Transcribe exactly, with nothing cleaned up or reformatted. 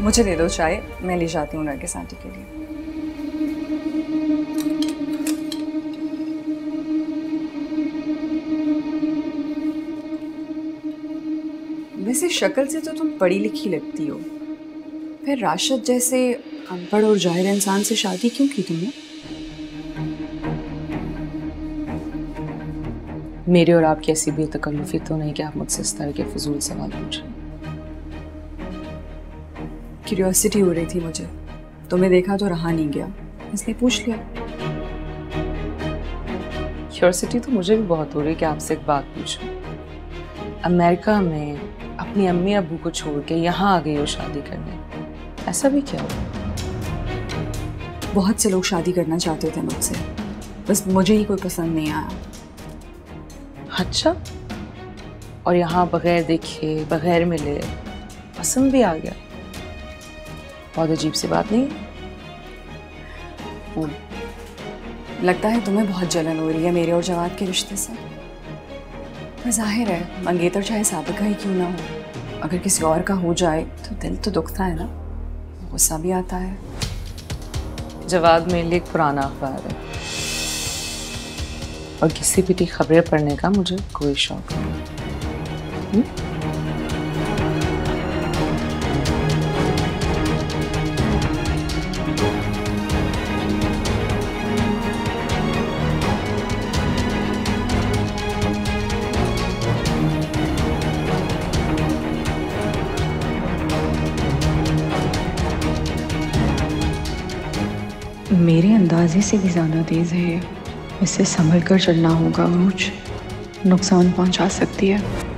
मुझे दे दो चाय, मैं ले जाती हूँ नरगिस आंटी के लिए। वैसे शक्ल से तो तुम पढ़ी लिखी लगती हो, फिर राशिद जैसे अनपढ़ और जाहिल इंसान से शादी क्यों की तुमने? मेरे और आपकी ऐसी बेतकल्लुफी तो नहीं कि आप मुझसे इस तरह के फजूल सवाल पूछ रहे हैं। क्यूरियोसिटी हो रही थी मुझे, तुम्हें देखा तो रहा नहीं गया, इसलिए पूछ लिया। क्यूरियोसिटी तो मुझे भी बहुत हो रही है कि आपसे एक बात पूछूं। अमेरिका में अपनी अम्मी अब्बू को छोड़ के यहाँ आ गई हो शादी करने, ऐसा भी क्या हुआ? बहुत से लोग शादी करना चाहते थे मुझसे, बस मुझे ही कोई पसंद नहीं आया। अच्छा, और यहाँ बगैर देखे बगैर मिले पसंद भी आ गया? बहुत अजीब सी बात नहीं? लगता है तुम्हें बहुत जलन हो रही है मेरे और जवाद के रिश्ते से। पर जाहिर है मंगेतर चाहे साबिका ही क्यों ना हो, अगर किसी और का हो जाए तो दिल तो दुखता है ना, गुस्सा भी आता है। जवाद मेरे लिए एक पुराना अखबार है और किसी भी की खबरें पढ़ने का मुझे कोई शौक नहीं। मेरे अंदाजे से भी ज़्यादा तेज़ है, इससे संभल कर चलना होगा, मुझ नुकसान पहुंचा सकती है।